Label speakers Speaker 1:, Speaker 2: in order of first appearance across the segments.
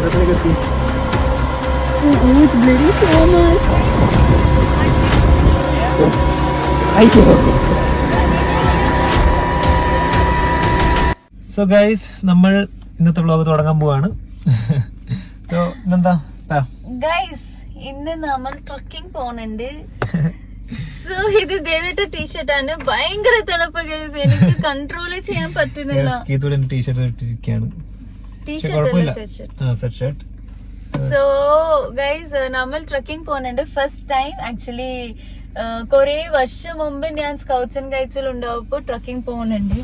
Speaker 1: it's bleeding so much.
Speaker 2: So guys, നമ്മൾ ഇന്നത്തെ vlog തുടങ്ങാൻ പോവാണ്. ഇന്നെന്താ
Speaker 1: ഗൈസ്, ഇന്ന് നമ്മൾ ട്രക്കിംഗ് പോകുന്നുണ്ട്. സോ ഇത് ദേവേട്ട ടീഷർട്ട് ആണ്. ഭയങ്കര തണുപ്പ് ഗൈസ്, എനിക്ക് കൺട്രോൾ ചെയ്യാൻ പറ്റുന്നില്ല.
Speaker 2: ടീഷർട്ട് ഇട്ടിരിക്കുകയാണ്.
Speaker 1: സോ ഗൈസ്, നമ്മൾ ട്രക്കിംഗ് പോകുന്നുണ്ട്. ഫസ്റ്റ് ടൈം ആക്ച്വലി കൊറേ വർഷം മുമ്പ് ഞാൻ സ്കൗട്ട്സ് ആൻഡ് ഗൈഡ്സിൽ ഉണ്ടാവുമ്പോ ട്രക്കിംഗ് പോകുന്നുണ്ട്.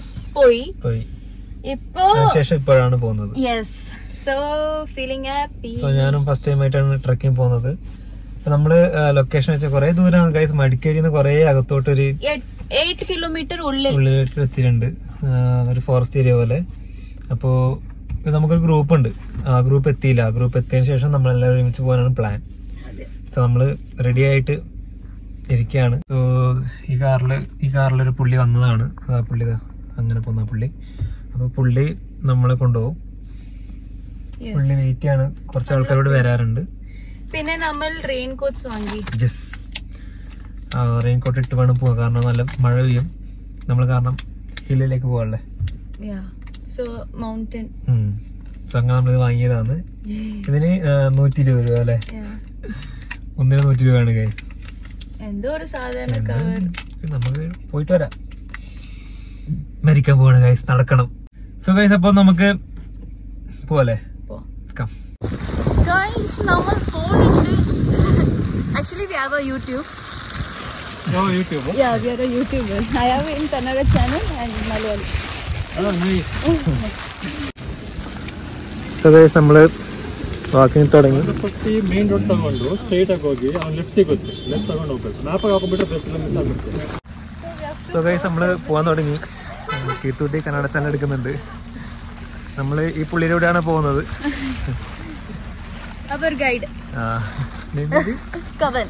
Speaker 2: ഇപ്പോഴാണ് പോകുന്നത്.
Speaker 1: Yes, so feeling happy.
Speaker 2: So ഞാനും ഫസ്റ്റ് ടൈം ആയിട്ടാണ് ട്രക്കിംഗ് പോകുന്നത്. നമ്മള് ലൊക്കേഷൻ വെച്ചാൽ കുറെ ദൂരമാണ് ഗൈസ്. മടിക്കേരിന്ന് കുറെ അകത്തോട്ട് ഒരു
Speaker 1: 8 കിലോമീറ്റർ
Speaker 2: ഉള്ളിലേക്ക് എത്തിയിട്ടുണ്ട്, ഒരു ഫോറസ്റ്റ് ഏരിയ പോലെ. അപ്പോ നമുക്കൊരു ഗ്രൂപ്പ് ഉണ്ട്. ആ ഗ്രൂപ്പ് എത്തിയില്ല. ആ ഗ്രൂപ്പ് എത്തിയതിനു ശേഷം നമ്മളെല്ലാവരും ഒരുമിച്ച് പോകാനാണ് പ്ലാൻ. സോ നമ്മള് റെഡി ആയിട്ട് ഇരിക്കുകയാണ്. സോ ഈ കാറിലൊരു പുള്ളി വന്നതാണ്. പുള്ളി അങ്ങനെ പോകുന്ന പുള്ളി. അപ്പൊ പുള്ളി നമ്മളെ കൊണ്ടുപോകും. പുള്ളി വെയിറ്റ് ആണ്. കുറച്ച് ആൾക്കാരോട് വരാറുണ്ട്.
Speaker 1: പിന്നെ നമ്മൾ റെയിൻ കോട്ട്സ് വാങ്ങി.
Speaker 2: റെയിൻ കോട്ട് ഇട്ട് വേണം പോവാൻ, കാരണം നല്ല മഴ പെയ്യും. നമ്മൾ കാരണം ഹില്ലിലേക്ക് പോകാനല്ലേ. സോ അങ്ങനെ നമ്മളിത് വാങ്ങിയതാണ്. ഇതിന് 120 രൂപ അല്ലേ? ഒന്നിന് 100 രൂപയാണ് ഗൈസ്.
Speaker 1: എന്തോ ഒരു സാധാരണ കവർ.
Speaker 2: നമുക്ക് പോയിട്ട് വരാം. മരിക്കാൻ പോവാണ് ഗൈസ്, നടക്കണം. സോ ഗൈസ്, അപ്പൊ നമുക്ക് പോവല്ലേ?
Speaker 1: Guys, നമ്മൾ പോകുന്നുണ്ട്. Actually, we have a YouTube.
Speaker 2: Oh, YouTube.
Speaker 1: Yeah, we are a YouTuber. I have in Kannada channel and Malayali.
Speaker 2: Oh, nice. So guys, നമ്മള് വാക്കിംഗ് തുടങ്ങി.
Speaker 3: ಮೇನ್ ರೋಡ್ ತಗೊಂಡು ಸ್ಟ್ರೈಟ್ ಆಗಿ ಹೋಗಿ ಅವ್ನು ಲೆಫ್ಟ್ ಸಿಗುತ್ತೆ. ಲೆಫ್ಟ್ ತಗೊಂಡು ಹೋಗ್ಬೇಕು. ಮ್ಯಾಪ್ ಹಾಕೊಂಡ್ಬಿಟ್ರೆ ಬೆಸ್ಟ್ ಮಿಸ್ ಆಗುತ್ತೆ.
Speaker 2: സോ ഗൈസ്, നമ്മള് പോകാൻ തുടങ്ങി. കീർത്തൂട്ടി കന്നഡ ചാനൽ എടുക്കുന്നുണ്ട്. നമ്മള് ഈ പുള്ളിയിലൂടെയാണ് പോകുന്നത്.
Speaker 1: Our guide. Kavan.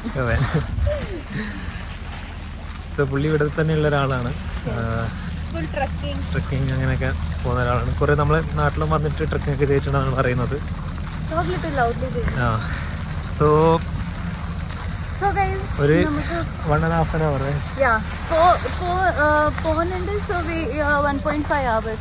Speaker 2: സോ പുള്ളി ഇവിടെ തന്നെയുള്ള ഒരാളാണ്.
Speaker 1: Full trekking.
Speaker 2: ട്രക്കിംഗ് അങ്ങനെയൊക്കെ പോകുന്ന ഒരാളാണ്. കുറെ നമ്മളെ നാട്ടിലും വന്നിട്ട് ട്രക്കിംഗ് ഒക്കെ ചെയ്തിട്ടുണ്ടെന്നാണ് പറയുന്നത്.
Speaker 1: So guys,
Speaker 2: ഒരു 1.5 hour.
Speaker 1: Yeah, പോകുന്നുണ്ട്. So we 1.5 hours.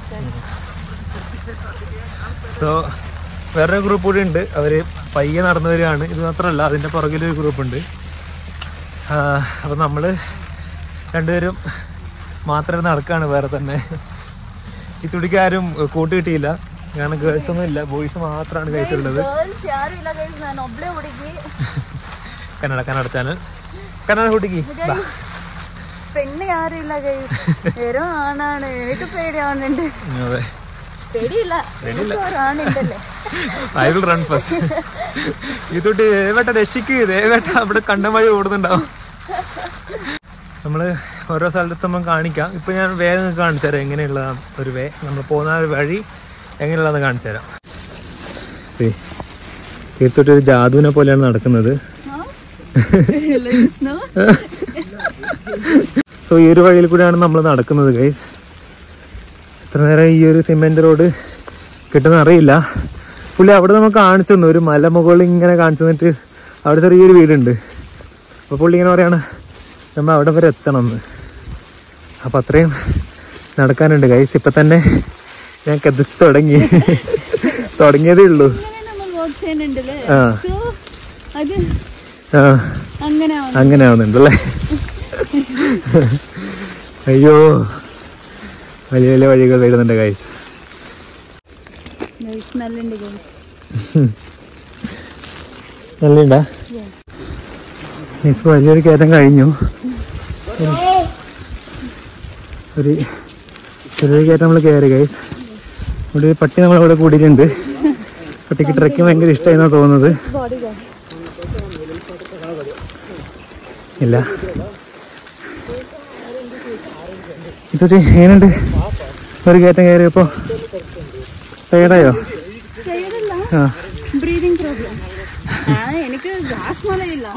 Speaker 2: സോ വേറൊരു ഗ്രൂപ്പ് കൂടി ഉണ്ട്. അവര് പയ്യെ നടന്നു വരികയാണ്. ഇത് മാത്രമല്ല, അതിന്റെ പുറകിലൊരു ഗ്രൂപ്പ് ഉണ്ട്. അപ്പൊ നമ്മള് രണ്ടുപേരും മാത്രമേ നടക്കാണ്. വേറെ തന്നെ ഈ തുടിക്ക് ആരും കൂട്ട് കിട്ടിയില്ല. കാരണം ഗേൾസ് ഒന്നും ഇല്ല, ബോയ്സ് മാത്രമാണ് കഴിച്ചുള്ളത്. കന്നഡ ചാനൽ, കന്നഡ കുട്ടിക്ക്
Speaker 1: പെണ്ണ് ആരുമില്ല വെറും ആണാണ്. എനിക്ക് പേടിയാവുന്നുണ്ട്.
Speaker 2: അതെ,
Speaker 1: പേടിയില്ല.
Speaker 2: I will run first. ഈ തൊട്ട് ദേവേട്ട രക്ഷിക്ക്, ദേവേട്ട അവിടെ കണ്ടമഴ ഓടുന്നുണ്ടാവും. നമ്മള് ഓരോ സ്ഥലത്തും കാണിക്കാം. ഇപ്പൊ ഞാൻ വേഗം കാണിച്ചു തരാം എങ്ങനെയുള്ള ഒരു നമ്മൾ പോകുന്ന ഒരു വഴി എങ്ങനെയുള്ളതെന്ന് കാണിച്ചു തരാം. തീർച്ചയായിട്ടും ഒരു ജാദുവിനെ പോലെയാണ് നടക്കുന്നത്. സോ ഈ ഒരു വഴിയിൽ കൂടെയാണ് നമ്മൾ നടക്കുന്നത് ഗൈസ്. എത്ര നേരം ഈ ഒരു സിമെന്റ് റോഡ് കിട്ടുന്ന അറിയില്ല. പുള്ളി അവിടെ നമുക്ക് കാണിച്ചു തന്നു. ഒരു മലമുകളിൽ ഇങ്ങനെ കാണിച്ചു തന്നിട്ട് അവിടെ ചെറിയൊരു വീടുണ്ട്. അപ്പൊ പുള്ളി ഇങ്ങനെ പറയാണ് നമ്മൾ അവിടെ വരെ എത്തണം എന്ന്. അപ്പൊ അത്രയും നടക്കാനുണ്ട് ഗൈസ്. ഇപ്പൊ തന്നെ ഞാൻ കത്തിച്ച് തുടങ്ങിയതേ ഉള്ളൂ. അങ്ങനെ ആവുന്നുണ്ടല്ലേ? അയ്യോ, വലിയ വലിയ വഴികൾ വരുന്നുണ്ട് ഗൈസ്. നല്ലുണ്ടാ? വലിയൊരു കയറ്റം കഴിഞ്ഞു. ഒരു ചെറിയൊരു കയറ്റം നമ്മൾ കയറി ഗൈസ്. ഇവിടെ ഒരു പട്ടി നമ്മളവിടെ കൂടിയിട്ടുണ്ട്. പട്ടിക്ക് ട്രക്കിങ് ഭയങ്കര ഇഷ്ടമായിന്നാ തോന്നുന്നത്. ഇല്ല, ഇതൊരു എങ്ങനെയുണ്ട്? ഒരു കയറ്റം കയറിയപ്പോ ടയർഡായോ?
Speaker 1: Breathing problem. എനിക്ക് ഗ്യാസ് മലയില്ല.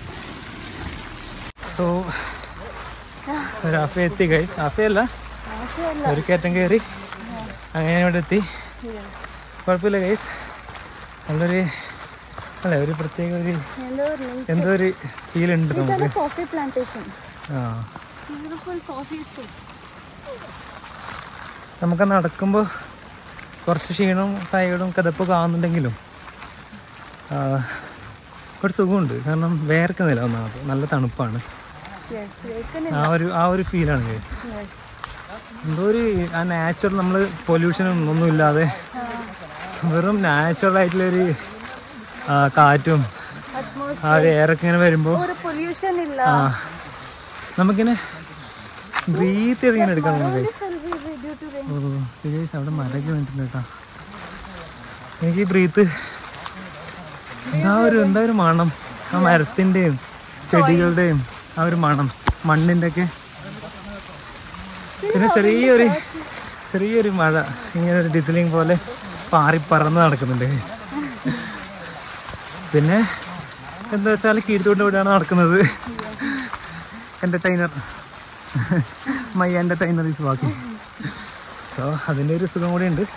Speaker 2: സോ ഹാഫേ എത്തി ഗൈസ്. ഹാഫേ അല്ല, ഒരു കയറ്റം കയറി അങ്ങനെ ഇവിടെ എത്തി. കുഴപ്പമില്ല ഗൈസ്, നല്ലൊരു അല്ലേ, ഒരു പ്രത്യേക ഒരു എന്തോ ഒരു ഫീൽ ഉണ്ട് നമുക്ക്.
Speaker 1: Coffee plantation.
Speaker 2: നമുക്ക് നടക്കുമ്പോൾ കുറച്ച് ക്ഷീണവും ടയേർഡും കിതപ്പൊക്കെ ആവുന്നുണ്ടെങ്കിലും ഒരു സുഖമുണ്ട്. കാരണം വേർക്കുന്നില്ല ഒന്നാമത്, നല്ല തണുപ്പാണ്. ആ ഒരു ഫീലാണ് ഗൈസ്. എന്തോ ഒരു ആ നാച്ചുറൽ, നമ്മൾ പൊല്യൂഷനും ഒന്നും ഇല്ലാതെ വെറും നാച്ചുറൽ ആയിട്ടുള്ളൊരു കാറ്റും ആ ഒരു എയറൊക്കെ ഇങ്ങനെ വരുമ്പോൾ നമുക്കിങ്ങനെ ബ്രീത്ത് ചെയ്ത് ഇങ്ങനെ എടുക്കാൻ നമുക്ക്. ഓ സീരിയസ്, അവിടെ മരൊക്കെ വന്നിട്ടുണ്ട് കേട്ടോ. എനിക്ക് ഈ ബ്രീത്ത് എന്താ ഒരു മണം, ആ മരത്തിൻ്റെയും ചെടികളുടെയും ആ ഒരു മണം, മണ്ണിൻ്റെ ഒക്കെ. പിന്നെ ചെറിയൊരു മഴ ഇങ്ങനെ ഒരു ഡിസിലിംഗ് പോലെ പറന്ന് നടക്കുന്നുണ്ട്. പിന്നെ എന്താ വെച്ചാൽ കീഴ്ത്തോട്ട് ഇവിടെയാണ് നടക്കുന്നത്. Entertainer, my entertainer is walking. So അതിൻ്റെ ഒരു സുഖം കൂടി ഉണ്ട്.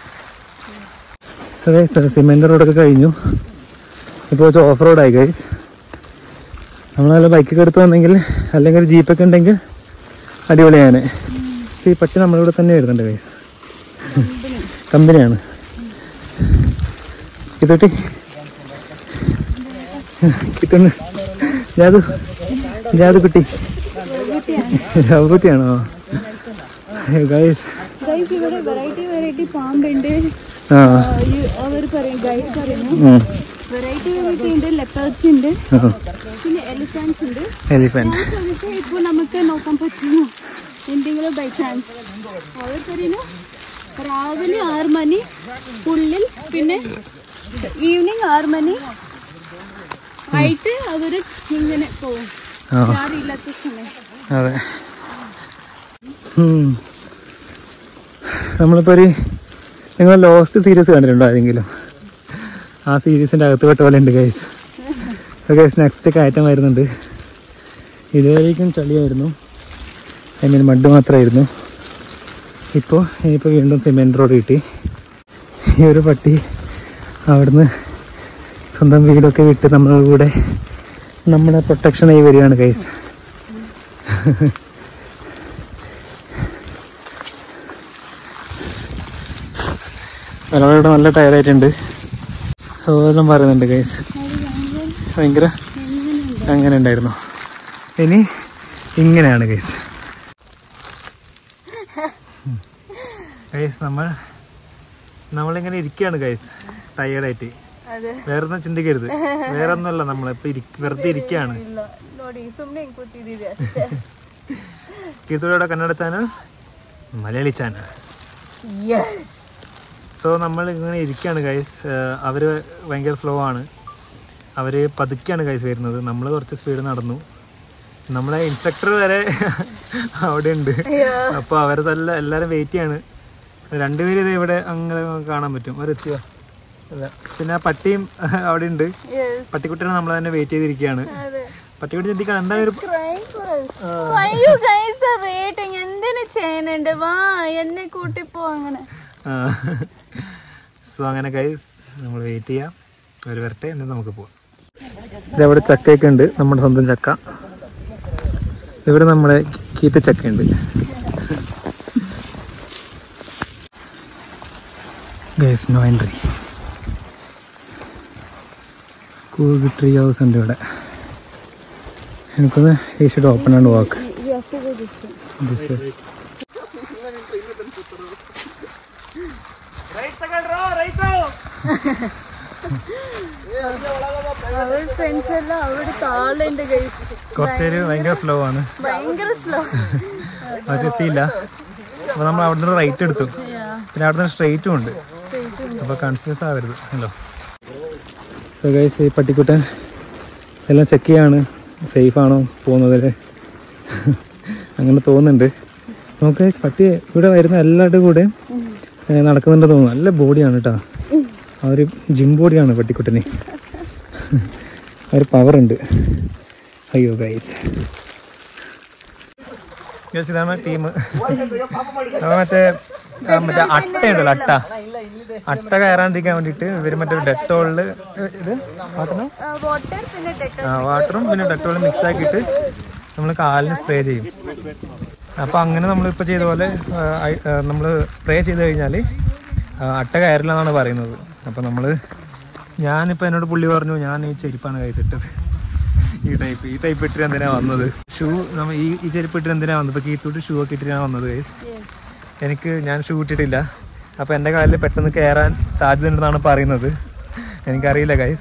Speaker 2: സിമെൻ്റ് റോഡൊക്കെ കഴിഞ്ഞു, ഇപ്പോൾ ഓഫ് റോഡായി ഗൈസ്. നമ്മളല്ല ബൈക്കൊക്കെ എടുത്ത് വന്നെങ്കിൽ, അല്ലെങ്കിൽ ഒരു ജീപ്പൊക്കെ ഉണ്ടെങ്കിൽ അടിപൊളിയാണ്. ഈ പട്ടി നമ്മളിവിടെ തന്നെ വരുന്നുണ്ട് ഗൈസ്, കമ്പനിയാണ്. കിട്ടുട്ടി കിട്ടുന്നു. ജാതു കുട്ടി, കുട്ടിയാണോ ഗൈസ്?
Speaker 1: ഇവിടെ വെറൈറ്റി പാമ്പുണ്ട്. അവർ പറയും, ഗൈഡ് പറയുന്നു വെറൈറ്റി ഉണ്ട്. ലെപ്പേർഡ്സ് ഉണ്ട്, പിന്നെ എലിഫന്റ്സ് ഉണ്ട്. ഇപ്പോൾ നമുക്ക് നോക്കാൻ പറ്റുമോ എന്തെങ്കിലും ബൈ ചാൻസ്? അവർ പറയുന്നു രാവിലെ 6 മണി ഉള്ളിൽ, പിന്നെ ഈവനിങ് 6 മണി ആയിട്ട് അവര് ഇങ്ങനെ പോകും, ആരില്ലാത്ത സമയം.
Speaker 2: അതെ, നമ്മളിപ്പോൾ നിങ്ങൾ ലോസ്റ്റ് സീരീസ് കണ്ടിട്ടുണ്ടോ ആരെങ്കിലും? ആ സീരീസിൻ്റെ അകത്ത് പെട്ട പോലെ ഉണ്ട് ഗൈസ്. ഗൈസ് നെക്സ്റ്റ് കയറ്റം വരുന്നുണ്ട്. ഇതുവരേക്കും ചളിയായിരുന്നു, ഐ മീൻ മഡ് മാത്രമായിരുന്നു. ഇനിയിപ്പോൾ വീണ്ടും സിമെൻറ്റ് റോഡ് കിട്ടി. ഈ ഒരു പട്ടി അവിടുന്ന് സ്വന്തം വീടൊക്കെ വിട്ട് നമ്മളുടെ കൂടെ നമ്മുടെ പ്രൊട്ടക്ഷനായി വരികയാണ് ഗൈസ്. ഒരാളിവിടെ നല്ല ടയറായിട്ടുണ്ട്, അതുപോലും പറയുന്നുണ്ട് ഗൈസ്. ഭയങ്കര അങ്ങനെ ഉണ്ടായിരുന്നു. ഇനി ഇങ്ങനെയാണ് ഗൈസ്. ഗൈസ് നമ്മളിങ്ങനെ ഇരിക്കുകയാണ് ഗൈസ്, ടയേർഡായിട്ട്. വേറൊന്നും ചിന്തിക്കരുത്, വേറൊന്നുമല്ല, നമ്മളിപ്പോൾ വെറുതെ ഇരിക്കുകയാണ്. കീർത്തിയുടെ Kannada channel, Malayali channel. So നമ്മൾ ഇങ്ങനെ ഇരിക്കുകയാണ് ഗൈസ്. അവർ ഭയങ്കര സ്ലോ ആണ്, അവർ പതുക്കെയാണ് ഗൈസ് വരുന്നത്. നമ്മൾ കുറച്ച് സ്പീഡ് നടന്നു. നമ്മളെ ഇൻസ്ട്രക്ടർ വരെ അവിടെ ഉണ്ട്. അപ്പോൾ അവരതല്ല, എല്ലാവരും വെയിറ്റ് ചെയ്യാണ്. 2 പേര് ഇത് ഇവിടെ അങ്ങനെ കാണാൻ പറ്റും. അവരെത്തിയോ? അല്ല, പിന്നെ ആ പട്ടിയും അവിടെ ഉണ്ട്. പട്ടിക്കുട്ടിനെ നമ്മൾ തന്നെ വെയിറ്റ് ചെയ്തിരിക്കുകയാണ്. പട്ടിക്കുട്ടി ചിന്തിക്കണം എന്താണ് ഒരു
Speaker 1: എന്നെ കൂട്ടിപ്പോ അങ്ങനെ.
Speaker 2: സോ അങ്ങനെ ഗൈസ് നമ്മൾ വെയിറ്റ് ചെയ്യാം, അവർ വരട്ടെ, എന്നിട്ട് നമുക്ക് പോവാം. ഇതവിടെ ചക്കയൊക്കെ ഉണ്ട്, നമ്മുടെ സ്വന്തം ചക്ക. ഇവിടെ നമ്മുടെ കീറ്റച്ചക്കയുണ്ട്. Guys no entry. Coorg tree house ഉണ്ട് ഇവിടെ. എനിക്കൊന്ന് ഈ ഷുഡ് ഓപ്പൺ ആൻഡ് വാക്ക്. കുറച്ചേര് ഭയങ്കര സ്ലോ ആണ്, അവരെത്തിയില്ല. അപ്പൊ നമ്മൾ അവിടുന്ന് റൈറ്റ് എടുത്തു, പിന്നെ അവിടുന്ന് സ്ട്രെയിറ്റും ഉണ്ട്. അപ്പൊ കൺഫ്യൂസ് ആവരുത്. ഹലോ. സോ ഗൈസ്, ഈ പട്ടിക്കുട്ടൻ എല്ലാം ചെക്ക് ചെയ്യാണ്, സേഫ് ആണോ പോകുന്നതിൽ. അങ്ങനെ തോന്നുന്നുണ്ട്. നമുക്ക് പട്ടി ഇവിടെ വരുന്ന എല്ലാവരുടെ കൂടെയും നടക്കുന്നുണ്ടെന്ന് തോന്നുന്നു. നല്ല ബോഡിയാണ് കേട്ടോ, ആ ഒരു ജിം ബോഡിയാണ് പട്ടിക്കുട്ടന്. ആ ഒരു പവറുണ്ട്. അയ്യോ ഗൈസ്, ഇതാണ് ടീം. മറ്റേ അട്ടയുണ്ടല്ലോ, അട്ട കയറാണ്ടിരിക്കാൻ വേണ്ടിട്ട് ഇവര് മറ്റേ ഡെറ്റോളില് ഇത് വാട്ടറും പിന്നെ ഡെറ്റോളും മിക്സ് ആക്കിയിട്ട് നമ്മൾ കാലിന് സ്പ്രേ ചെയ്യും. അപ്പൊ അങ്ങനെ നമ്മളിപ്പോ ചെയ്ത പോലെ നമ്മള് സ്പ്രേ ചെയ്ത് കഴിഞ്ഞാല് അട്ട കയറില്ല എന്നാണ് പറയുന്നത്. അപ്പൊ ഞാനിപ്പോ എന്നോട് പുള്ളി പറഞ്ഞു ഞാൻ ഈ ചെരുപ്പാണ് കഴിച്ചിട്ടത്, ഈ ടൈപ്പ് ഇട്ടിട്ട് എന്തിനാ വന്നത്, ഷൂ നമ്മൾ ഈ ചെരുപ്പ് ഇട്ടിട്ട് എന്തിനാ വന്നത്. ഇപ്പൊ കീത്തോട്ട് ഷൂ ഒക്കെ ഇട്ടിട്ടാണ് വന്നത്. ഞാൻ ഷൂ ഇട്ടിട്ടില്ല. അപ്പൊ എന്റെ കാലിൽ പെട്ടെന്ന് കയറാൻ സാധ്യത ഉണ്ടെന്നാണ് പറയുന്നത്. എനിക്കറിയില്ല ഗൈസ്.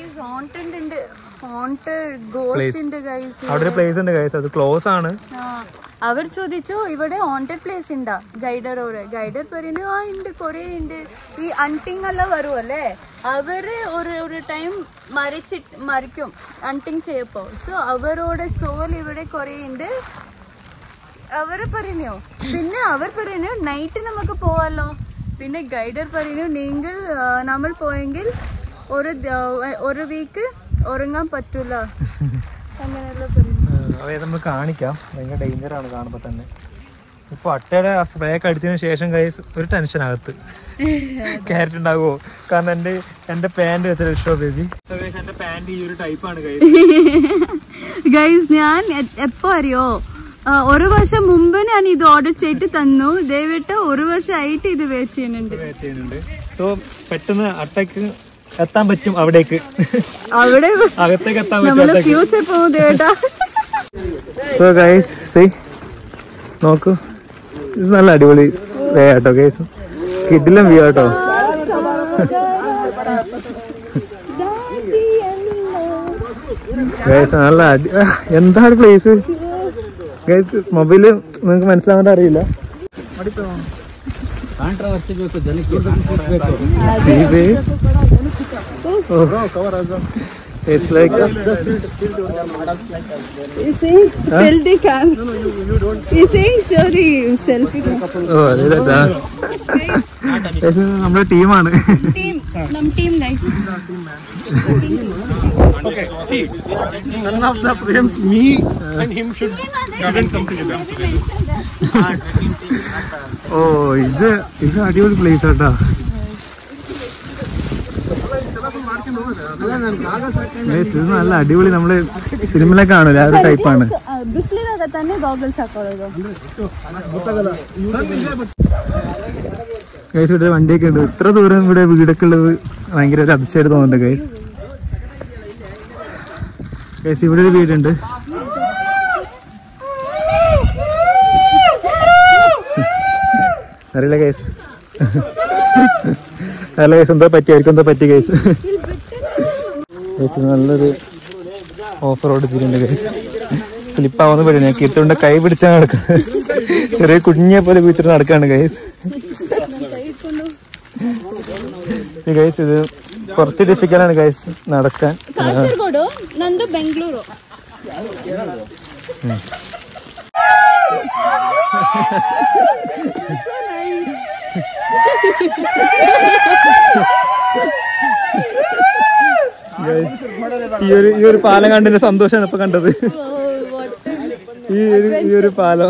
Speaker 2: അവിടെ ഒരു പ്ലേസ് ഉണ്ട് ഗൈസ്, അത് ക്ലോസ് ആണ്.
Speaker 1: അവർ ചോദിച്ചു ഇവിടെ ഹോണ്ടഡ് പ്ലേസ് ഉണ്ടാ. ഗൈഡർ പറയുന്നു ആ ഉണ്ട്, കൊറേ ഉണ്ട്. ഈ അണ്ടിങ് എല്ലാം വരുമല്ലേ, അവര് ഒരു ടൈം മരിക്കും അണ്ടിങ് ചെയ്യപ്പോ. സോ അവരോട് സോൽ ഇവിടെ കൊറേ ഉണ്ട് അവർ പറഞ്ഞു. പിന്നെ അവർ പറഞ്ഞു നൈറ്റ് നമുക്ക് പോവാലോ. പിന്നെ ഗൈഡർ പറഞ്ഞു നമ്മൾ പോയെങ്കിൽ ഒരു വീക്ക് ഉറങ്ങാൻ പറ്റൂല, അങ്ങനെയെല്ലാം പറഞ്ഞു.
Speaker 2: അതായത് നമ്മൾ കാണിക്കാം, ഭയങ്കര ഡേഞ്ചറാണ് കാണുമ്പോൾ തന്നെ. ഇപ്പൊ അട്ടയുടെ സ്പ്രേ ഒക്കെ അടിച്ചതിന് ശേഷം ഗൈസ് ഒരു ടെൻഷനകത്ത് ക്യാരറ്റ് ഉണ്ടാകുമോ, കാരണം എന്റെ പാന്റ് വെച്ചാൽ ഇഷ്ടം ബേബി. എന്റെ പാന്റ് ഈ ഒരു ടൈപ്പാണ്
Speaker 1: ഗൈസ്. ഞാൻ എപ്പോ അറിയോ, ഒരു വർഷം മുമ്പ് ഞാൻ ഇത് ഓർഡർ ചെയ്തിട്ട് തന്നു. ദയവിട്ട് ഒരു വർഷമായിട്ട് ഇത് വെയർ ചെയ്യുന്നുണ്ട്.
Speaker 2: സോ പെട്ടെന്ന് അട്ടയ്ക്ക് എത്താൻ പറ്റും അവിടേക്ക്,
Speaker 1: അവിടെ
Speaker 2: അകത്തേക്ക് എത്താൻ
Speaker 1: നമ്മള് ഫ്യൂച്ചർ പോകുന്നേട്ടാ.
Speaker 2: സോ ഗൈസ് നോക്കൂ, ഇത് നല്ല അടിപൊളി വേ കേട്ടോ ഗൈസ്, കിഡിലും വ്യൂ കേട്ടോ. ഗൈസ് നല്ല എന്താണ് പ്ലേസ് ഗൈസ്. മൊബൈല് നിങ്ങൾക്ക് മനസ്സിലാവാൻ അറിയില്ല. It's like
Speaker 1: you see, tell the cam. You see, sorry, selfie.
Speaker 2: Oh, that's നമ്മുടെ ടീമാണ്.
Speaker 1: Team guys.
Speaker 3: Okay, see, none of the frames, me and him shouldn't come together.
Speaker 2: Oh, ഇത് അടിപൊളി place കേട്ടോ. ഇത് നല്ല അടിപൊളി, നമ്മള് സിനിമയിലൊക്കെ കാണൂല ആ ഒരു ടൈപ്പാണ്.
Speaker 1: ಬಿಸಿಲಿನಾಗ ತಾನೇ ഗോഗിൾസ് ಹಾಕೊಳ್ಳೋದು.
Speaker 2: ഗൈസ് ഇവിടെ വണ്ടിയൊക്കെ ഉണ്ട്. ഇത്ര ദൂരം ഇവിടെ വീടൊക്കെ ഉള്ളത് ഭയങ്കര ഒരു അതിശയമായിട്ട് തോന്നുന്നുണ്ട് ഗൈസ്. ഗൈസ് ഇവിടെ ഒരു വീടുണ്ട്. അറിയില്ല ഗൈസ്, അല്ല ഗൈസ് എന്താ പറ്റി, ആയിരിക്കും എന്താ പറ്റി ഗൈസ്. ഗൈസ് നല്ലൊരു ഓഫ് റോഡ് ഇതിലുണ്ട് ഗൈസ്. സ്ലിപ്പാവുന്ന പേടി, ഞാൻ കീർത്തോണ്ട് കൈ പിടിച്ചാണ് നടക്കുന്നത്. ചെറിയ കുഞ്ഞെ പോലെ വീട്ടിൽ നടക്കാണ് ഗൈസ്. ഗൈസ് ഇത് കുറച്ച് ഡിഫിക്കലാണ് ഗൈസ് നടക്കാൻ.
Speaker 1: കാസർഗോഡ്, ನಂದು ಬೆಂಗಳೂರು.
Speaker 2: ഈ ഒരു പാലം കണ്ടതിന്റെ സന്തോഷമാണ് ഇപ്പൊ കണ്ടത്. ഈ ഒരു പാലം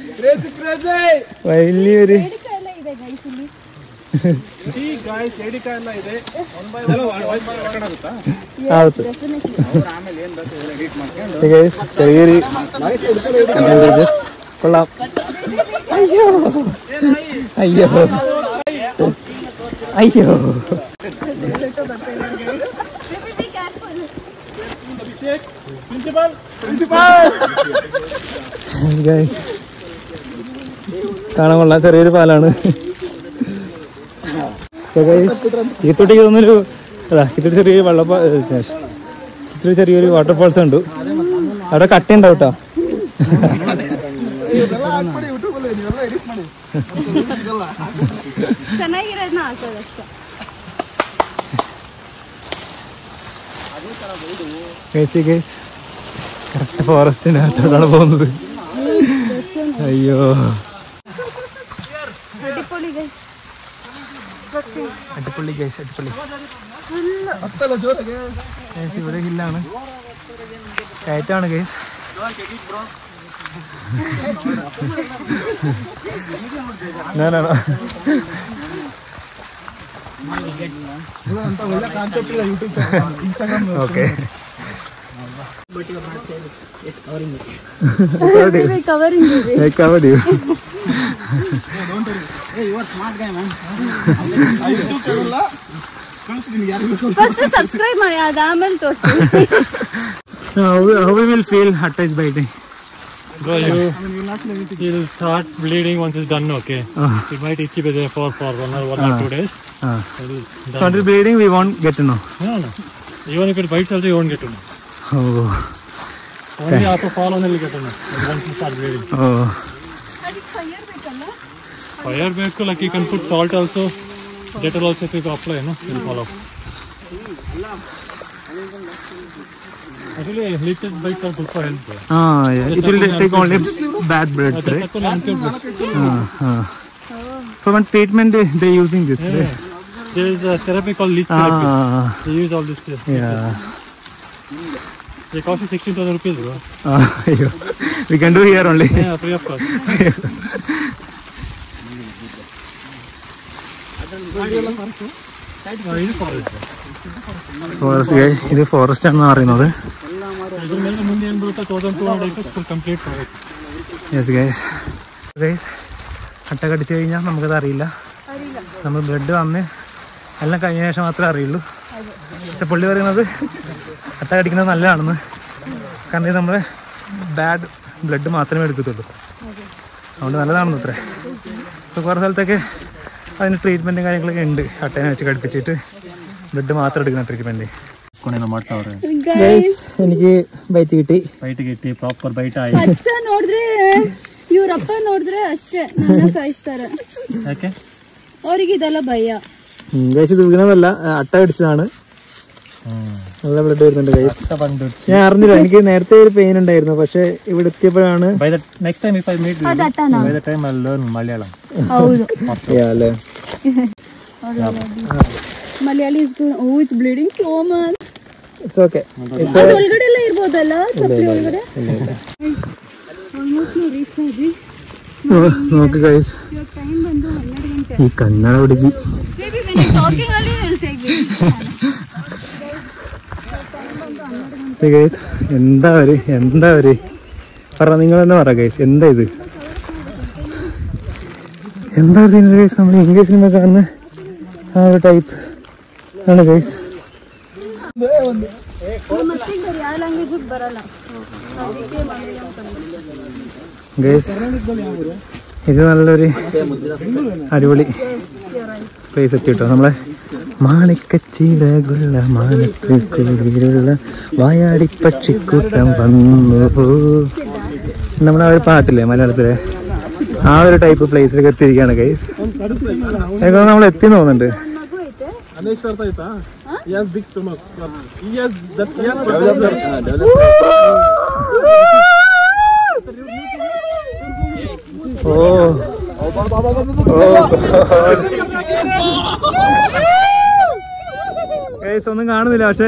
Speaker 2: വലിയൊരു ചെറിയൊരു കൊള്ളാം. അയ്യോ അയ്യോ അയ്യോ കാണാൻ കൊള്ളാം, ചെറിയൊരു പാലാണ്. ഈ തൊട്ടിക്ക് തോന്നൊരു ഇതൊരു ചെറിയൊരു ഇത്ര ചെറിയൊരു വാട്ടർഫാൾസ് ഉണ്ട്. അവിടെ കട്ടയുണ്ടാവും കേട്ടോ. കറക്റ്റ് ഫോറസ്റ്റിനകത്തോടാണ് പോകുന്നത്. അയ്യോ അടിപൊളി ഗൈസ്, അടിപൊളി. ഇവിടെ ഹില്ലാണ്, കയറ്റാണ് guys. No. Okay.
Speaker 1: Covering you.
Speaker 2: I covered you.
Speaker 4: Hey, you are smart guy, man.
Speaker 1: First subscribe ಮಾಡಿ ಆಮೇಲೆ ತೋರಿಸ್ತೀನಿ.
Speaker 2: How we will feel attached by it?
Speaker 3: Bro, you'll start bleeding once it's done, okay? It might itch you there for 1 or 2 days.
Speaker 2: So until bleeding, we won't get to know.
Speaker 3: No. Even if it bites also, you won't get to know.
Speaker 2: Oh.
Speaker 3: Only after fall only you get to know. Once you start bleeding.
Speaker 2: Oh.
Speaker 1: ಅದಕ್ಕೆ fire ಬೇಕಲ್ಲ?
Speaker 3: Fire back, like you can put salt also. Dettol also if you apply, no? It will fall off. Actually, leeches bites are good for health.
Speaker 2: Yeah. It will take only bad blood, right? For one treatment, they using this, right?
Speaker 3: There is a therapy called leech therapy. They use all this.
Speaker 2: Yeah.
Speaker 3: They cost you 16,000 rupees, bro.
Speaker 2: We can do here only.
Speaker 3: Yeah, free of cost.
Speaker 2: Forest, guys. This forest ആണ് അറിയുന്നത്. Yes, guys. അട്ട കടിച്ചു കഴിഞ്ഞാൽ നമുക്കത് അറിയില്ല. നമ്മൾ blood വന്ന് എല്ലാം കഴിഞ്ഞ ശേഷം മാത്രമേ അറിയുള്ളൂ. പക്ഷെ പുള്ളി പറയുന്നത് അട്ട കടിക്കുന്നത് നല്ലതാണെന്ന്. കാരണം ഇത് നമ്മൾ ബാഡ് ബ്ലഡ് മാത്രമേ എടുക്കത്തുള്ളൂ. അതുകൊണ്ട് നല്ലതാണെന്ന് അത്രേ. ഇപ്പോൾ കുറേ സ്ഥലത്തൊക്കെ അതിന് ട്രീറ്റ്മെൻറ്റും കാര്യങ്ങളൊക്കെ ഉണ്ട്. അട്ടേനെ വെച്ച് കടിപ്പിച്ചിട്ട് ബ്ലഡ് മാത്രം എടുക്കുന്ന ട്രീറ്റ്മെൻറ്റ്. എനിക്ക് ബൈറ്റ് കിട്ടി
Speaker 3: ಪ್ರಾಪರ್ ಬೈಟ್ ಆಯಿ.
Speaker 1: ಅಚ್ಚ ನೋಡಿದ್ರೆ ಇವ್ರಪ್ಪ ನೋಡಿದ್ರೆ ಅಷ್ಟೇ ನನ್ನ ಸಾಯಿಸ್ತಾರೆ.
Speaker 3: ಯಾಕೆ
Speaker 1: ಅವರಿಗೆ ಇದೆಲ್ಲ ಭಯ.
Speaker 2: ഗൈസ് ഇത് വീണതല്ല, അട്ട കടിച്ചതാണ്. നല്ല ബ്ലഡ് വരുന്നുണ്ട് ഗൈസ്. ഞാൻ അറിഞ്ഞില്ല, എനിക്ക് നേരത്തെ ഒരു പെയിൻ ഉണ്ടായിരുന്നു. പക്ഷെ ഇവിടെ എത്തിയപ്പോഴാണ്
Speaker 3: next time if I meet
Speaker 1: ಅದು ಅಟ್ಟನಾ?
Speaker 3: By the time I learn Malayalam.
Speaker 1: ಹೌದು.
Speaker 2: ಅല്ലേ
Speaker 1: Malayali is good. Oh it's bleeding so much.
Speaker 2: It's okay.
Speaker 1: ಅದು ಒಳಗಡೆ ಎಲ್ಲ ಇರ್ಬೋದಲ್ಲ ಚಪ್ಪಲಿ ಒಳಗಡೆ. ಆಲ್ಮೋಸ್ಟ್ ನಾವು ರೀಚ್ ಆದ್ವಿ.
Speaker 2: നോക്ക് ഗൈസ്,
Speaker 1: ಇವಾಗ ಟೈಮ್ ಬಂದು 12 ಗಂಟೆ.
Speaker 2: ഈ കന്നഡ ಹುಡುಗಿ
Speaker 1: Maybe when you're talking only you'll take it.
Speaker 2: Guys എന്താ ഒരു പറ, നിങ്ങൾ തന്നെ പറ ഗൈസ്, എന്താ ഇത്? എന്താ ഗൈസ്, നമ്മൾ ഇംഗ്ലീഷ് സിനിമ കാണുന്ന ആ ഒരു ടൈപ്പ് ആണ് ഗൈസ്.
Speaker 1: ಮತ್ತೆ ಯಾವ ಲ್ಯಾಂಗ್ವೇಜ್ ಬರಲ್ಲ ಅದಕ್ಕೆ ಮಲಯಾಳಂ ಕನ್ನಡ.
Speaker 2: ഗൈസ് ഇത് നല്ലൊരു അടിപൊളി പ്ലേസ് എത്തി കേട്ടോ. നമ്മളെ മാണിക്കച്ചിറകുള്ള മാനത്തിലുള്ള വായാടിപ്പക്ഷിക്കൂട്ടം വന്നു. നമ്മളെ ഒരു പാട്ടില്ലേ മലയാളത്തിലെ, ആ ഒരു ടൈപ്പ് പ്ലേസിലേക്ക് എത്തിയിരിക്കുകയാണ് ഗൈസ്. ഏകദേശം നമ്മൾ എത്തി തോന്നുന്നുണ്ട്. ഗൈസ് ഒന്നും കാണുന്നില്ല പക്ഷേ.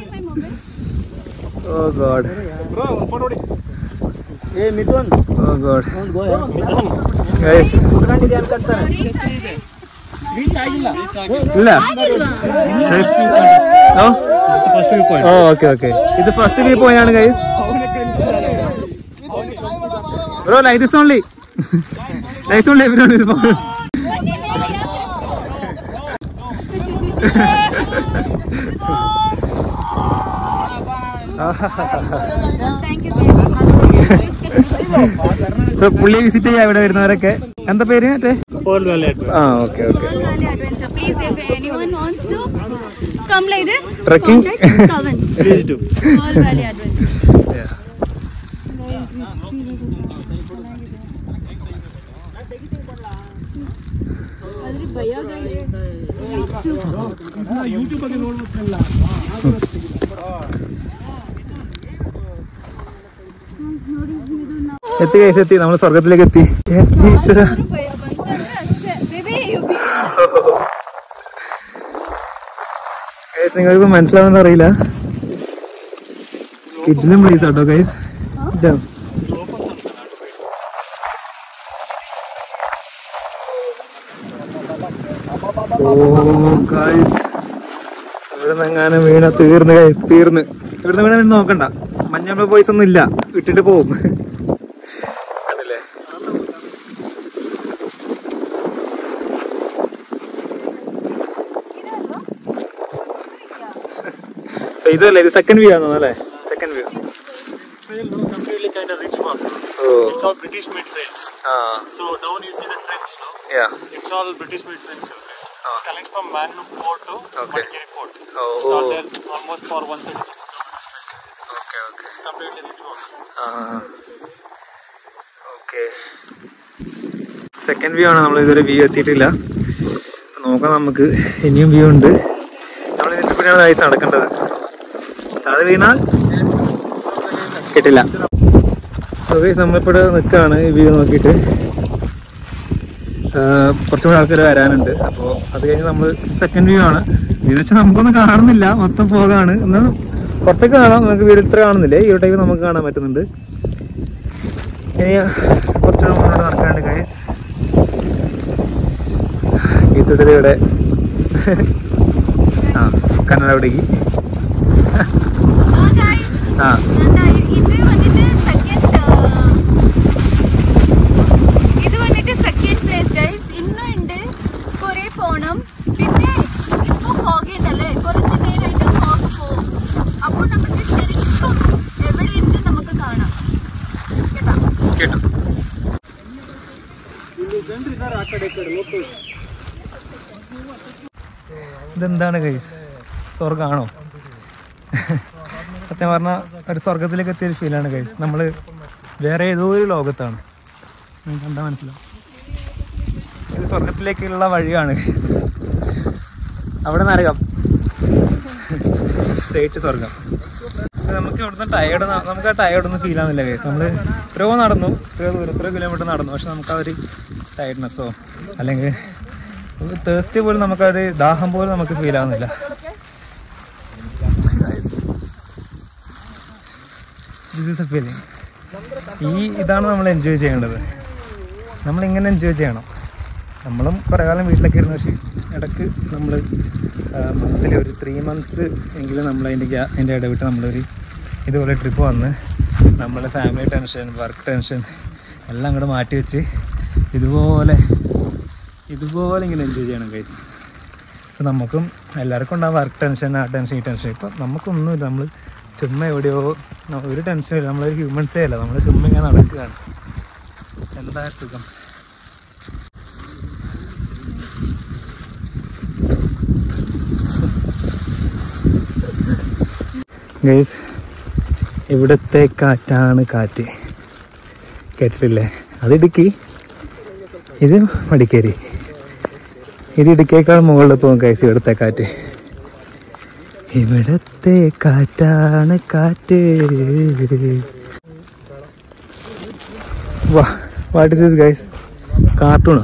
Speaker 2: Oh god, oh god guys. ഇല്ല, ഓക്കെ ഇത് ഫസ്റ്റ് വ്യൂ പോയിന്റ് ആണ് guys. Bro like this only, like only everyone will follow. പുള്ളിയെ വിസിറ്റ് ചെയ്യാൻ ഇവിടെ വരുന്നവരൊക്കെ. എന്താ പേര് മറ്റേ? ആ okay.
Speaker 1: Please, if anyone wants to come like this,
Speaker 2: Trekking?
Speaker 1: contact Kavan.
Speaker 3: Please do.
Speaker 1: All Valley Adventure.
Speaker 2: Yeah.
Speaker 1: ಅದ್ರಿ ಭಯ ಗೈಸ್.
Speaker 3: ಯೂಟ್ಯೂಬ್ ಅಲ್ಲಿ ನೋಡ್ಬೇಕಲ್ಲ.
Speaker 2: എത്തി ഗൈസ്, എത്തി. നമ്മൾ സ്വർഗത്തിലേക്ക് എത്തി. ഈശ്വര,
Speaker 1: ಭಯ ಬಂತಂದ್ರೆ ಅಷ್ಟೇ. ಬೇಬಿ
Speaker 2: നിങ്ങൾക്ക് മനസ്സിലാവുന്ന അറിയില്ല. ഇതിലും പ്ലീസ് കേട്ടോ ഗൈസ്. ഇവിടുന്ന് എങ്ങാനും വീണ തീർന്ന് ഇവിടുന്ന് വീണ നോക്കണ്ട. മഞ്ഞ പോയിസ് ഒന്നും ഇല്ല, ഇട്ടിട്ട് പോവും. കണ്ടില്ലേ? ഇതല്ലേ, ഇത് സെക്കൻഡ് വ്യൂ ആണോ? അല്ലേ, second view.
Speaker 3: Completely kind of rich one.
Speaker 2: Oh.
Speaker 3: It's all British made trails. So down you see the trench, no?
Speaker 2: Yeah.
Speaker 3: It's all British made trench. It's connects from Mannook Fort to Madikeri Fort.
Speaker 2: Oh.
Speaker 3: It's all there almost for 136 kilometers.
Speaker 2: Okay.
Speaker 3: Completely rich one.
Speaker 2: Okay. Second view ആണ്. നമ്മൾ ഇതുവരെ view എത്തിയിട്ടില്ല. നോക്കാം, നമുക്ക് ഇനിയും view ഉണ്ട്. നമ്മൾ ഇതിന്റെ പിന്നെയാണ് ആയി നടക്കേണ്ടത്. താഴെ വീണാൽ കിട്ടില്ല. നമ്മളിപ്പോൾ നിൽക്കുകയാണ് ഈ വ്യൂ നോക്കിയിട്ട്. കുറച്ചുകൂടെ ആൾക്കാർ വരാനുണ്ട്. അപ്പോൾ അത് കഴിഞ്ഞ് നമ്മൾ സെക്കൻഡ് വ്യൂ ആണ്. ഇത് വെച്ചാൽ നമുക്കൊന്നും കാണുന്നില്ല, മൊത്തം പോകാണ്. എന്നാൽ കുറച്ചൊക്കെ കാണാം. നമുക്ക് വീട് ഇത്ര കാണുന്നില്ലേ, ഈ ഒരു ടൈപ്പ് നമുക്ക് കാണാൻ പറ്റുന്നുണ്ട്. ഇനി കുറച്ചുകൂടെ മുന്നോട്ട് നടക്കാനുണ്ട് ഗൈസ്. ഈ തുടിയുടെ കന്നഡ അവിടേക്ക്.
Speaker 1: ഇത് വന്നിട്ട് സെക്കൻഡ് പ്ലേസ് ഗൈസ്. ഇന്നും ഉണ്ട് കുറെ പോണം. പിന്നെ ഇപ്പൊ ഫോഗ് ഉണ്ടല്ലേ, കുറച്ച് നേരമായിട്ട് ഫോഗ് പോകും. അപ്പൊ നമുക്ക് ശരിക്കും എവിടെ ഉണ്ട് നമുക്ക് കാണാം.
Speaker 2: കേട്ടോ? ഇതെന്താണ് ഗൈസ്, സ്വർഗമാണോ? സത്യം പറഞ്ഞാൽ ഒരു സ്വർഗത്തിലേക്ക് എത്തിയൊരു ഫീലാണ് ഗൈസ്. നമ്മൾ വേറെ ഏതോ ഒരു ലോകത്താണ്. നിങ്ങൾക്ക് എന്താ മനസ്സിലാവും? ഇത് സ്വർഗത്തിലേക്കുള്ള വഴിയാണ് ഗൈസ്. അവിടെ നരകം, സ്ട്രേറ്റ് സ്വർഗം. നമുക്ക് ഇവിടുന്ന് നമുക്ക് ആ ടയേർഡൊന്നും ഫീൽ ആവുന്നില്ല ഗൈസ്. നമ്മൾ എത്രയോ നടന്നു, എത്ര കിലോമീറ്റർ നടന്നു, പക്ഷെ നമുക്ക് ആ ഒരു ടയർഡ്നെസ്സോ അല്ലെങ്കിൽ തേഴ്സ്റ്റ് പോലും നമുക്കൊരു ദാഹം പോലും നമുക്ക് ഫീൽ ആവുന്നില്ല. This is a feeling. ഇതാണ് നമ്മൾ എൻജോയ് ചെയ്യേണ്ടത്. നമ്മളിങ്ങനെ എൻജോയ് ചെയ്യണം. നമ്മളും കുറേ കാലം വീട്ടിലൊക്കെ ഇരുന്നു, പക്ഷേ ഇടയ്ക്ക് നമ്മൾ മന്തിൽ ഒരു 3 months എങ്കിലും നമ്മൾ അതിൻ്റെ ഇടവിട്ട് നമ്മളൊരു ഇതുപോലെ ട്രിപ്പ് വന്ന് നമ്മുടെ ഫാമിലി ടെൻഷൻ, വർക്ക് ടെൻഷൻ എല്ലാം അങ്ങോട്ട് മാറ്റി വെച്ച് ഇതുപോലെ ഇങ്ങനെ എൻജോയ് ചെയ്യണം ഗൈസ്. ഇപ്പം നമുക്കും എല്ലാവർക്കും ഉണ്ടാകും വർക്ക് ടെൻഷൻ, ആ ടെൻഷൻ, ഈ ടെൻഷൻ. ഇപ്പം നമുക്കൊന്നുമില്ല. നമ്മൾ ചുമ്മാ എവിടെയോ ഒരു ടെൻഷനും ഇല്ല. നമ്മളൊരു ഹ്യൂമൻസേ അല്ല, നമ്മൾ ചുമ്മാ ഇങ്ങനെ നടക്കുകയാണ്. എന്താ സുഖം. ഗൈസ്, ഇവിടുത്തെ കാറ്റാണ് കാറ്റ്. കേട്ടിട്ടില്ലേ? അത് ഇടുക്കി, ഇത് മടിക്കേരി. ഇത് ഇടുക്കിയേക്കാൾ മുകളിൽ പോകും ഗൈസ് ഇവിടുത്തെ കാറ്റ്. ഇവിടത്തെ കാറ്റാണ് കാറ്റ്. What is this guys? കാർട്ടൂണോ?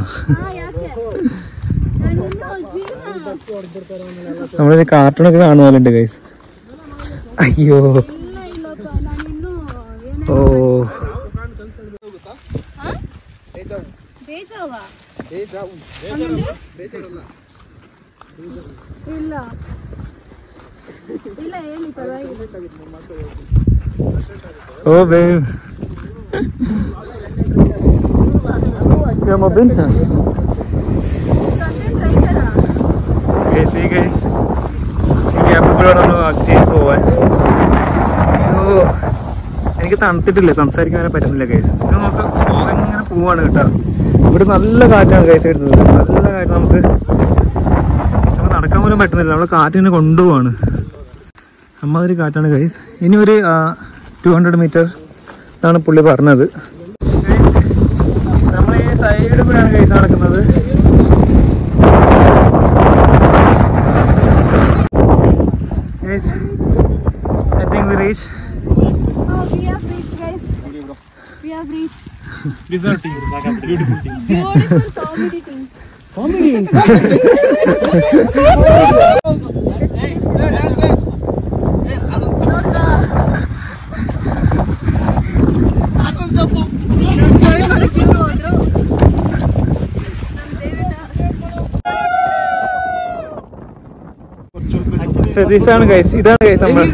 Speaker 2: നമ്മളിത് കാർട്ടൂണൊക്കെ കാണുന്നുണ്ട് ഗൈസ്. അയ്യോ, ഓ ಓ ಬೇಬ್ क्या मोबाइल है? ഗൈസ് ഈ ഗ്യാപ്പിലൂടെ അച്ഛൻ പോവാൻ. അയ്യോ, എനിക്ക് തണുത്തിട്ടില്ല, സംസാരിക്കാൻ വരെ പറ്റുന്നില്ല ഗൈസ്. ഇത് നമുക്ക് ഇങ്ങനെ പോവാണ് കേട്ടോ. ഇവിടെ നല്ല കാറ്റാണ് ഗൈസ് വരുന്നത്. നല്ല കാറ്റ്. നമുക്ക് നടക്കാൻ പോലും പറ്റുന്നില്ല. നമ്മൾ കാറ്റിനെ കൊണ്ടുപോവാണ്. അമ്മാതിരി കാറ്റാണ് ഗൈസ്. ഇനി ഒരു 200 meter ആണ് പുള്ളി പറഞ്ഞത്. നമ്മൾ ഈ സൈഡിൽ കൂടെയാണ് ഗൈസ് നടക്കുന്നത്. Guys, I think we reach.
Speaker 1: Oh, we have reached, guys. We have reached.
Speaker 3: This is our team. Beautiful team.
Speaker 1: Beautiful comedy team.
Speaker 3: Comedy.
Speaker 2: ഇതാണ് ഗൈസ്, ഇതാണ് ഗൈസ് നമ്മൾ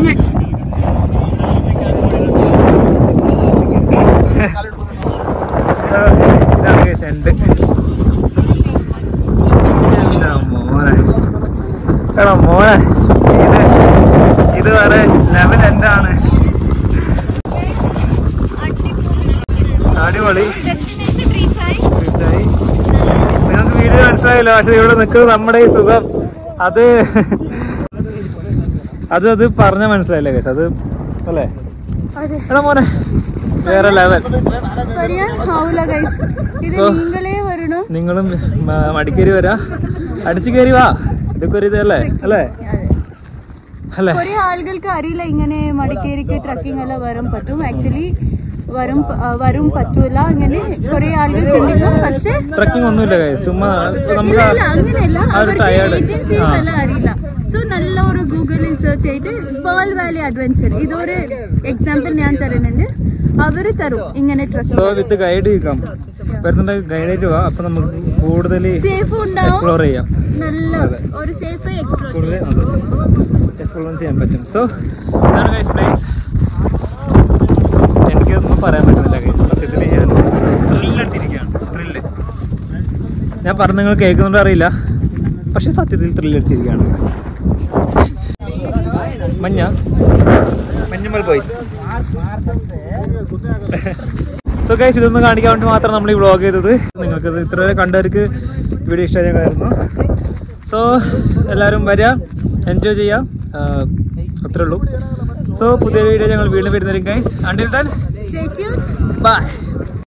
Speaker 2: ഇതാണ് ഗൈസ് എൻഡ്. മോനെ ഇത് വേറെ ലെവൽ എന്താണ്, അടിപൊളി. നിങ്ങൾക്ക് വീഡിയോ മനസ്സിലായില്ല, പക്ഷെ ഇവിടെ നിൽക്കുന്നത് നമ്മുടെ ഈ സുഖം അത് പറഞ്ഞാൽ മനസ്സിലായില്ലേ കേസ്, അത് അല്ലേ എടാ മോനെ വേറെ ലെവൽ. നിങ്ങളും മടിക്കേരി വരാ, അടിച്ചു കയറി വാ, ഇതൊക്കെ ഒരു ഇതല്ലേ അല്ലേ അല്ലേ.
Speaker 1: കുറെ ആളുകൾക്ക് അറിയില്ല ഇങ്ങനെ മടിക്കേരിക്ക് ട്രക്കിംഗ് എല്ലാം വരാൻ പറ്റും. ആക്ച്വലി വരും പറ്റൂല അങ്ങനെ കുറെ ആളുകൾ ചിന്തിക്കും. പക്ഷെ
Speaker 2: ട്രക്കിംഗ് ഒന്നുമില്ല ചുമ്മാ
Speaker 1: അങ്ങനെയല്ല, അവർക്ക് ഏജൻസീസ് എല്ലാം അറിയില്ല. സോ നല്ല ഒരു ഗൂഗിളിൽ സെർച്ച് ചെയ്തിട്ട് പേൾ വാലി അഡ്വഞ്ചർ ഇതൊരു എക്സാമ്പിൾ ഞാൻ തരുന്നുണ്ട്. അവര് തരും ഇങ്ങനെ ട്രക്കിംഗ്.
Speaker 2: സോ വിത്ത് ഗൈഡ് ഗൈഡായിട്ട് പോവാം, അപ്പൊ നമുക്ക് കൂടുതൽ
Speaker 1: സേഫ് ഉണ്ടാവും,
Speaker 2: എക്സ്പ്ലോർ ചെയ്യാം,
Speaker 1: നല്ല ഒരു സേഫ് എക്സ്പ്ലോർ
Speaker 2: ചെയ്യാൻ പറ്റും. സോ ഇതാണ് ഗൈസ് പ്ലേസ്. എനിക്കൊന്നും പറയാൻ പറ്റുന്നില്ല ഗൈസ്, സത്യത്തിൽ ഞാൻ ത്രില്ലടിച്ചിരിക്കുകയാണ്. ത്രില്ല് ഞാൻ പറഞ്ഞ നിങ്ങൾ കേൾക്കുന്നുണ്ടോ അറിയില്ല, പക്ഷെ സത്യത്തിൽ ത്രില്ലടിച്ചിരിക്കുകയാണ്. മഞ്ഞുമൽ ബോയ്സ്. സോ ഗൈസ് ഇതൊന്നും കാണിക്കാൻ വേണ്ടി മാത്രം നമ്മൾ ഈ വ്ളോഗ് ചെയ്തത്. നിങ്ങൾക്കത് ഇത്ര കണ്ടവർക്ക് വീഡിയോ ഇഷ്ടമായിരുന്നു. സോ എല്ലാവരും വരിക, എൻജോയ് ചെയ്യാം, അത്രേ ഉള്ളൂ. സോ പുതിയ വീഡിയോ ഞങ്ങൾ വീണ്ടും വരുന്നതായിരിക്കും guys. Until then
Speaker 1: stay tuned,
Speaker 2: by.